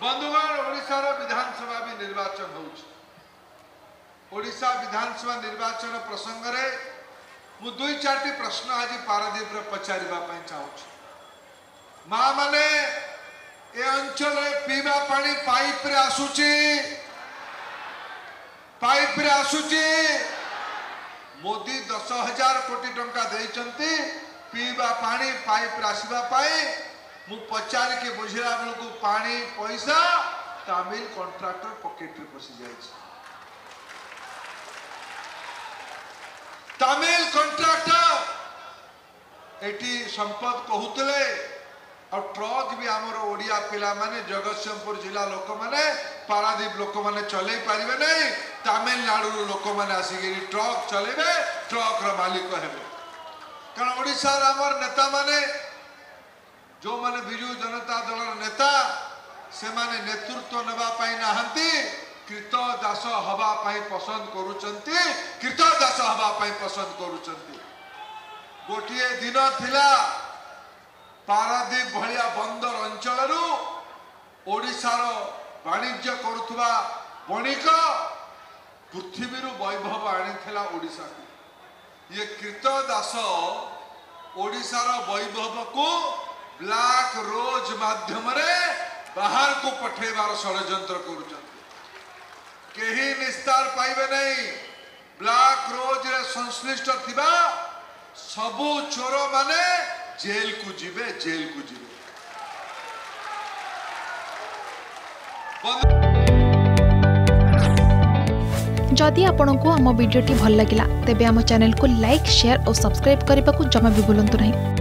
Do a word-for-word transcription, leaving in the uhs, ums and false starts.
बंधुगण ओडिशार विधानसभा भी निर्वाचन होउछ। ओडिशा विधानसभा निर्वाचन प्रसंग रे मु दुई चारटी प्रश्न आज पारादीप रे पचारिबा पई चाहूछ। मां माने ए अंचल रे पीवा पानी पाइप रे आसुची, पाइप रे आसुची। मोदी दस हजार कोटी टंका देइचंती पीवा पानी पाइप रे आसीबा पई। मु पचार के बुझिला बेलू पानी पैसा तमिल कॉन्ट्रैक्टर पॉकेट रे पसी जाय छै। तमिल कॉन्ट्रैक्टर एटी संपद कहूतले और ट्रक भी आमर ओडिया पिला माने जगतसिंहपुर जिला लोक माने पारादीप लोक माने चले पारिबे नहीं। तमिलनाडु लोक माने आसिके ट्रक चलेबे, ट्रक रो मालिक हेबे। कारण ओडिसा रे आमर नेता माने जो माने बिजू जनता दल नेता से माने नेतृत्व नबा पाई नाहंती, कृतदास हवा पाई पसंद करूचंती, कृतदास हवा पाई पसंद करूचंती। गोटिए दिन थिला पारादीप भलिया बंदर अंचल ओडिशार वाणिज्य करुथुवा बणिक पृथ्वी वैभव आनीथिला ओडिशा को। ये कृतदास ओडिशार वैभव को ब्लैक रोज माध्यम रे बाहर को पठेबार षड्यंत्र करुचंती। केही निस्तार पाइबे नहीं। ब्लैक रोज रे संश्लिष्ट थिबा सबु चोर माने जेल को जीवे, जेल को जीवे। जदि आपंक आम भिडी भल लगा तेब आम चैनल को लाइक, शेयर और सब्सक्राइब करने को जमा भी भूलु नहीं।